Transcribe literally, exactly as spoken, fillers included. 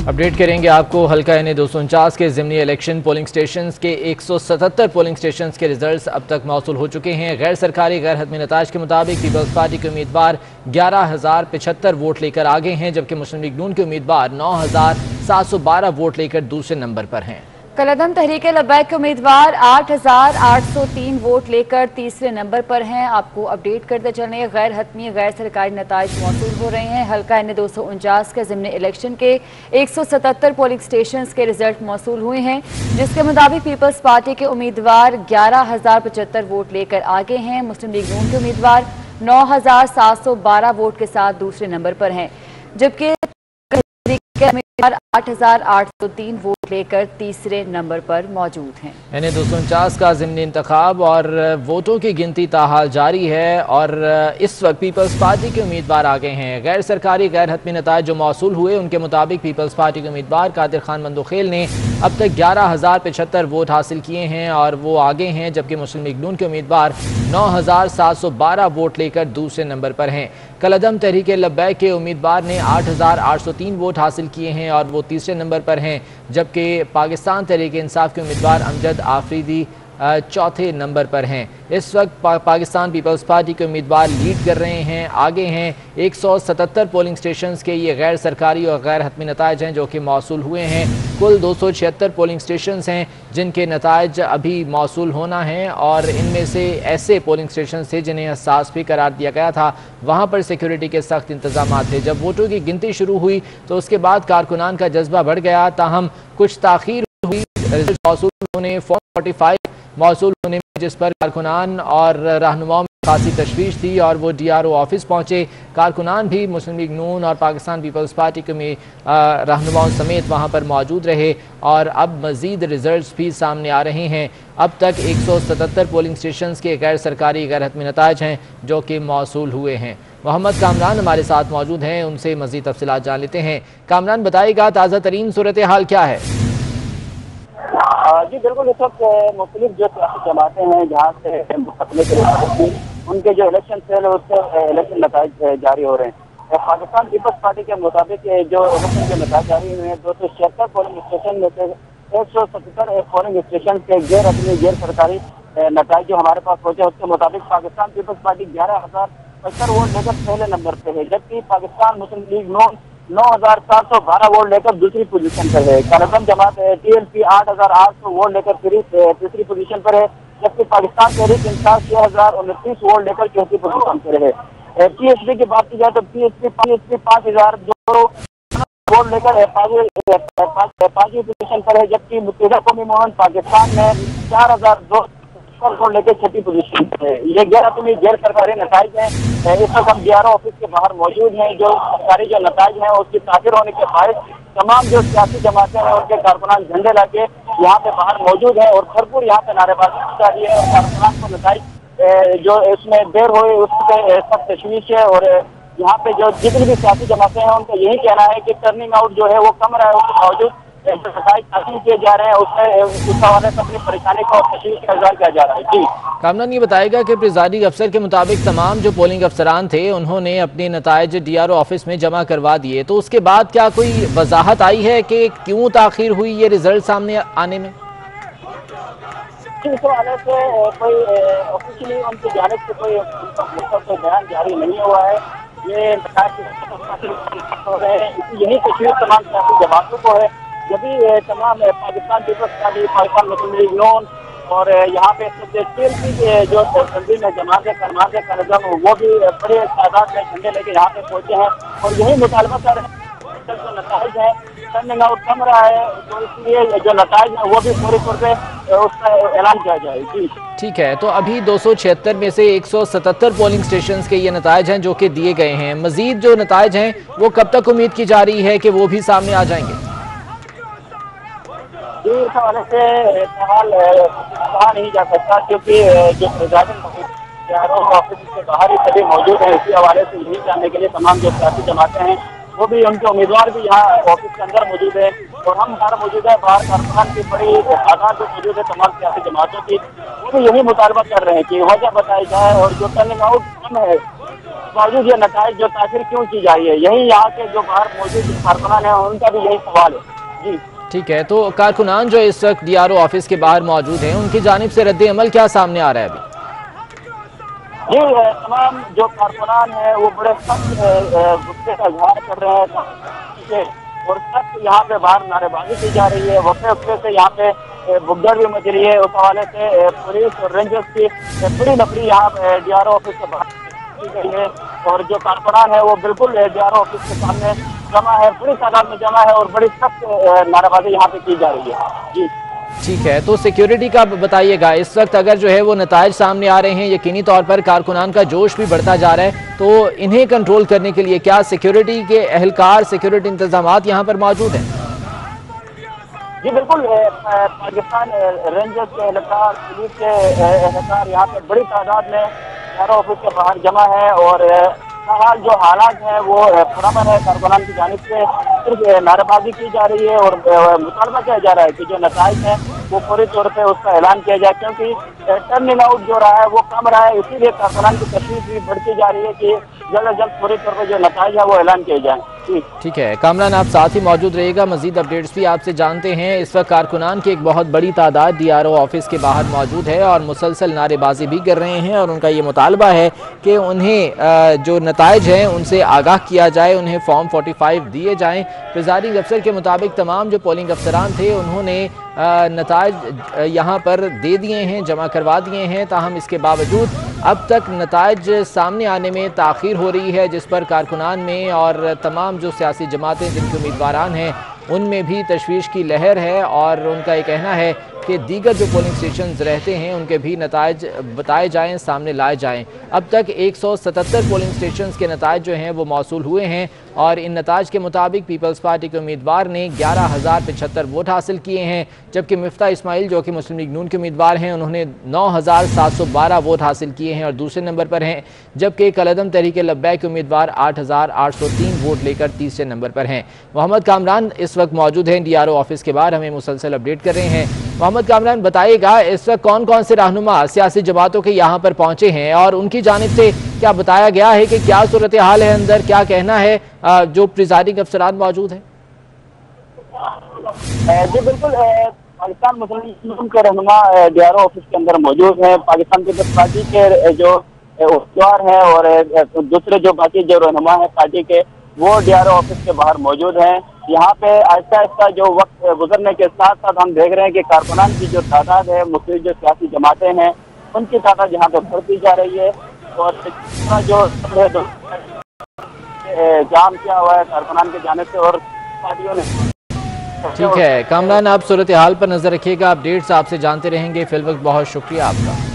Update करेंगे आपको हल्का एन ए दो सौ उनचास के ज़िमनी इलेक्शन पोलिंग स्टेशन के एक सौ सतहत्तर पोलिंग स्टेशन के रिजल्ट्स अब तक मौसूल हो चुके हैं। गैर सरकारी गैर हतमी नताज के मुताबिक पीपल्स पार्टी के उम्मीदवार ग्यारह हज़ार पचहत्तर वोट लेकर आगे हैं, जबकि मुस्लिम लीग नून के उम्मीदवार नौ हज़ार सात सौ बारह वोट लेकर दूसरे नंबर पर हैं। कलअदम तहरीक लब्बैक के उम्मीदवार आठ हज़ार आठ सौ तीन वोट लेकर तीसरे नंबर पर हैं। आपको अपडेट करते चलने गैर हतमी गैर सरकारी नताइज मौसूल हो रहे हैं। हल्का एन ए दो सौ उनचास के ज़िमनी इलेक्शन के एक सौ सतहत्तर पोलिंग स्टेशन के रिजल्ट मौसूल हुए हैं, जिसके मुताबिक पीपल्स पार्टी के उम्मीदवार ग्यारह हज़ार पचहत्तर वोट लेकर आगे हैं। मुस्लिम लीग नून के उम्मीदवार नौ हज़ार सात सौ बारह वोट के साथ दूसरे नंबर पर हैं, जबकि उम्मीदवार आठ हज़ार आठ सौ तीन वोट लेकर तीसरे नंबर पर मौजूद हैं। एन ए दो सौ उनचास का ज़िमनी इंतखाब और वोटों की गिनती ताहाल जारी है और इस वक्त पीपल्स पार्टी के उम्मीदवार आगे हैं। गैर सरकारी गैर हतमी नताइज जो मौसूल हुए उनके मुताबिक पीपल्स पार्टी के उम्मीदवार कादिर खान मंदोखेल ने अब तक ग्यारह हज़ार पचहत्तर वोट हासिल किए हैं और वो आगे हैं, जबकि मुस्लिम लीग नून के उम्मीदवार नौ हज़ार सात सौ बारह वोट लेकर दूसरे नंबर पर हैं। कलअदम तहरीक लब्बैक के उम्मीदवार ने आठ हज़ार आठ सौ तीन वोट हासिल किए हैं और वो तीसरे नंबर पर हैं, जबकि पाकिस्तान तहरीक इंसाफ के उम्मीदवार अमजद आफरीदी चौथे नंबर पर हैं। इस वक्त पा, पाकिस्तान पीपल्स पार्टी के उम्मीदवार लीड कर रहे हैं, आगे हैं। एक सौ सतहत्तर पोलिंग स्टेशंस के ये गैर सरकारी और गैर हतमी नताइज हैं जो कि मौसूल हुए हैं। कुल दो सौ छिहत्तर पोलिंग स्टेशंस हैं जिनके नताइज अभी मौसूल होना है और इनमें से ऐसे पोलिंग स्टेशन थे जिन्हें हसास भी करार दिया गया था। वहाँ पर सिक्योरिटी के सख्त इंतजाम थे। जब वोटों की गिनती शुरू हुई तो उसके बाद कारकुनान का जज्बा बढ़ गया, ताहम कुछ ताख़ीर हुई रिजल्ट मौसूल होने फॉर्म फोर्टी फाइव मौसूल होने में, जिस पर कारकुनान और रहनुमाओं में खासी तशवीश थी और वो डी आर ओ ऑफिस पहुँचे। कारकुनान भी मुस्लिम लीग नून और पाकिस्तान पीपल्स पार्टी के में रहनुमाओं समेत वहाँ पर मौजूद रहे और अब मज़ीद रिजल्ट्स भी सामने आ रहे हैं। अब तक एक सौ सतहत्तर पोलिंग स्टेशन के गैर सरकारी गैर हतमी नताइज हैं जो कि मौसूल हुए हैं। मोहम्मद कामरान हमारे साथ मौजूद हैं, उनसे मज़ीद तफसीलात जान लेते हैं। कामरान, बताइएगा ताज़ा तरीन सूरत हाल क्या है? जी बिल्कुल, इस वक्त मुख्तलिफ जो सियासी जमातें हैं जहाँ से मुकदमे के उनके जो इलेक्शन सेल है उससे इलेक्शन नताइज जारी हो रहे हैं। पाकिस्तान पीपल्स पार्टी के मुताबिक जो इलेक्शन के नताइज जारी हुए हैं, दो सौ छिहत्तर पोलिंग स्टेशन में से एक सौ सतहत्तर पोलिंग स्टेशन के गैर अपनी गैर सरकारी नताइज जो हमारे पास पहुंचे, उसके मुताबिक पाकिस्तान पीपल्स पार्टी ग्यारह हज़ार पचहत्तर वोट लेकर पहले नंबर पे है, जबकि पाकिस्तान मुस्लिम लीग नून नौ हज़ार सात सौ बारह वोट लेकर दूसरी पोजीशन पर है। कलअदम जमात टी एल पी आठ हज़ार आठ सौ वोट लेकर तीसरी पोजीशन पर है, जबकि पाकिस्तान तहरीक इंसाफ छह हज़ार उनतीस वोट लेकर चौथी पोजीशन पर है। पी एच पी की बात की जाए तो P H P P H P पाँच हज़ार दो वोट लेकर पांचवी पोजीशन पर है, जबकि मुत्तहिदा कौमी मोहन पाकिस्तान में चार हज़ार दो वोट लेकर छठी पोजीशन पर है। ये गैर अपनी गैर सरकारी नताइज हैं। इस वक्त हम डी आर ओ ऑफिस के बाहर मौजूद हैं। जो सरकारी जो नताइज हैं उसकी ताख़ीर होने के बायस तमाम जो सियासी जमातें हैं उनके कारकुनान झंडे लाके यहाँ पे बाहर मौजूद हैं और भरपूर यहाँ पे नारेबाजी जा रही है और कारकुनान को नताइज जो इसमें देर हुई उस पर सख्त तशवीश है और यहाँ पे जो जितनी भी सियासी जमातें हैं उनका यही कहना है कि टर्निंग आउट जो है वो कम रहा है, उसके बावजूद किए जा रहे हैं उससे उस हवाले से अपनी परेशानी को तशवीश का इज़हार किया जा रहा है। जी कामरान, ये बताएगा कि प्रिजाइडिंग अफसर के मुताबिक तमाम जो पोलिंग अफसरान थे उन्होंने अपने नताइज डी आर ओ ऑफिस में जमा करवा दिए, तो उसके बाद क्या कोई वजाहत आई है कि क्यों ताख़ीर हुई ये रिजल्ट सामने आने में? इस हवाले से कोई ऑफिशियली उनकी जानिब से कोई कोई बयान जारी नहीं हुआ है। ये यही तशवीर तमाम सियासी जमातों को है। जब भी तमाम Pakistan Peoples Party, Pakistan Muslim League नून और यहाँ पे टी एल पी के जो तंजीम है जमात करमात कलअदम वो भी बड़े तादाद में झंडे लेके यहाँ पे पहुंचे हैं और यही मुतालबा कर रहे हैं जो नताइज है टर्निंग आउट कम रहा है, तो इसलिए जो नताइज है वो भी पूरी तौर पे उसका ऐलान किया जाए। जी ठीक है, तो अभी दो सौ छिहत्तर में से एक सौ सतहत्तर पोलिंग स्टेशन के ये नताइज हैं जो कि दिए गए हैं। मजीद जो नताइज हैं वो कब तक उम्मीद की जा रही है कि वो भी सामने आ जाएंगे? इस हवाले से सवाल कहा नहीं जा सकता क्योंकि जो प्रिजाइडिंग ऑफिस के बाहर ही सभी मौजूद हैं। इसी हवाले से यही जानने के लिए तमाम जो सियासी जमातें हैं वो भी उनके उम्मीदवार भी यहाँ ऑफिस के अंदर मौजूद है और हम बाहर मौजूद है। बाहर कारकुनान की बड़ी तादाद जो मौजूद है तमाम सियासी जमातों की, वो भी यही मुतालबा कर रहे हैं कि वजह बताई जाए और जो टर्निंग आउट कम है باوجود یہ نتائج جو تاخیر کیوں کی جا رہی ہے، یہی یہاں کے جو باہر موجود کارکنان ہیں ان کا بھی یہی سوال ہے جی۔ ٹھیک ہے، تو کارکنان جو اس وقت ڈی آر او آفس کے باہر موجود ہیں ان کی جانب سے رد عمل کیا سامنے آ رہا ہے ابھی؟ جی تمام جو کارکنان ہیں وہ بڑے سخت غصے کا اظہار کر رہے ہیں اور سخت یہاں پہ باہر نعرے بازی کی جا رہی ہے، وقفے وقفے سے یہاں پہ بھگدڑ بھی مچ رہی ہے۔ اس حوالے سے پولیس اور رینجرز کی بڑی نفری یہاں پہ ڈی آر او آفس سے باہر کی گئی ہے اور جو کارکنان ہے وہ بالکل ڈی آر او آفس کے سامنے جمع ہے، بڑی تعداد میں جمع ہے اور بڑی سخت نعرے بازی یہاں پہ کی جا رہی ہے جی۔ ٹھیک ہے، تو سیکیورٹی کا بتائیے گا، اس وقت اگر جو ہے وہ نتائج سامنے آ رہے ہیں، یقینی طور پر کارکنان کا جوش بھی بڑھتا جا رہا ہے، تو انہیں کنٹرول کرنے کے لیے کیا سیکیورٹی کے اہلکار، سیکیورٹی انتظامات یہاں پر موجود ہیں؟ جی بالکل، پاکستان رینجرز کے اہلکار، پولیس کے اہلکار یہاں پہ بڑی تعداد میں ڈی آر او آفس کے باہر جمع ہے اور فیلحال جو حالات ہیں وہ پرامن ہے۔ کارکنان کی جانب سے صرف نعرے بازی کی جا رہی ہے اور مطالبہ کیا جا رہا ہے کہ جو نتائج ہیں وہ فوری طور پہ اس کا اعلان کیا جائے، کیونکہ ٹرننگ آؤٹ جو رہا ہے وہ کم رہا ہے، اسی لیے کارکنان کی تشویش بھی بڑھتی جا رہی ہے کہ جلد از جلد فوری طور پہ جو نتائج ہیں وہ اعلان کیے جائیں۔ ٹھیک ہے کامران، آپ ساتھ ہی موجود رہے گا، مزید اپڈیٹس بھی آپ سے جانتے ہیں۔ اس وقت کارکنان کی ایک بہت بڑی تعداد ڈی آر او آفس کے باہر موجود ہے اور مسلسل نعرے بازی بھی کر رہے ہیں اور ان کا یہ مطالبہ ہے کہ انہیں جو نتائج ہیں ان سے آگاہ کیا جائے، انہیں فارم فورٹی فائیو دیے جائیں۔ پریزائڈنگ افسر کے مطابق تمام جو پولنگ افسران تھے انہوں نے نتائج یہاں پر دے دیے ہیں، جمع کروا دیے ہیں، تاہم اس کے باوجود اب تک نتائج سامنے آنے میں تاخیر ہو رہی ہے، جس پر کارکنان میں اور تمام جو سیاسی جماعتیں جن کے امیدواران ہیں ان میں بھی تشویش کی لہر ہے اور ان کا یہ کہنا ہے کہ دیگر جو پولنگ سٹیشنز رہتے ہیں ان کے بھی نتائج بتائے جائیں، سامنے لائے جائیں۔ اب تک ایک سو ستتر پولنگ سٹیشنز کے نتائج جو ہیں وہ موصول ہوئے ہیں اور ان نتائج کے مطابق پیپلز پارٹی کے امیدوار نے گیارہ ہزار پچہتر ووٹ حاصل کیے ہیں، جبکہ مفتاح اسماعیل جو کہ مسلم لیگ نون کے امیدوار ہیں انہوں نے نو ہزار سات سو بارہ ووٹ حاصل کیے ہیں اور دوسرے نمبر پر ہیں، جبکہ کالعدم تحریک لبیک کے امیدوار آٹھ ہزار آٹھ سو تین ووٹ لے کر تیسرے نمبر پر ہیں۔ محمد کامران اس وقت موجود ہیں ڈی آر او آفس کے باہر، ہمیں مسلسل اپڈیٹ کر رہے ہیں۔ محمد کامران بتائیے گا اس وقت کون کون سے رہنما سیاسی جماعتوں کے یہاں پر پہنچے ہیں اور ان کی جانب سے کیا بتایا گیا ہے کہ کیا صورتحال ہے اندر، کیا کہنا ہے جو پریزائڈنگ افسران موجود ہیں؟ جی بالکل، پاکستان مسلم لیگ کے رہنما ڈی آر او آفس کے اندر موجود ہیں، پاکستان پیپلز پارٹی کے جو امیدوار ہیں اور دوسرے جو باقی جو رہنما ہیں پارٹی کے وہ ڈی آر او آفس کے باہر موجود ہیں۔ یہاں پہ آہستہ آہستہ جو وقت گزرنے کے ساتھ ساتھ ہم دیکھ رہے ہیں کہ کارکنان کی جو تعداد ہے، مختلف جو سیاسی جماعتیں ہیں ان کی تعداد یہاں پہ بڑھتی جا رہی ہے اور جو جام کیا ہوا ہے کارکنان کی جانب سے اور پارٹیوں نے۔ ٹھیک ہے کامران، آپ صورتحال پر نظر رکھیے گا، اپڈیٹس آپ سے جانتے رہیں گے۔ فی الوقت بہت شکریہ آپ کا۔